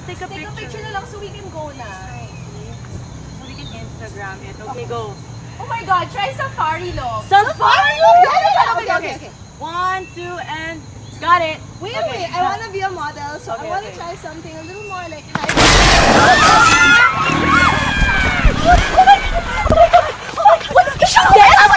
take a picture. Take a picture na lang so we can go na. So we can Instagram it. Okay, go. Oh my God, try safari look. Safari look? Okay. 1, 2, and got it. Wait, okay. I want to be a model, so I want to try something a little more like high. Oh my God! What? Is she dead?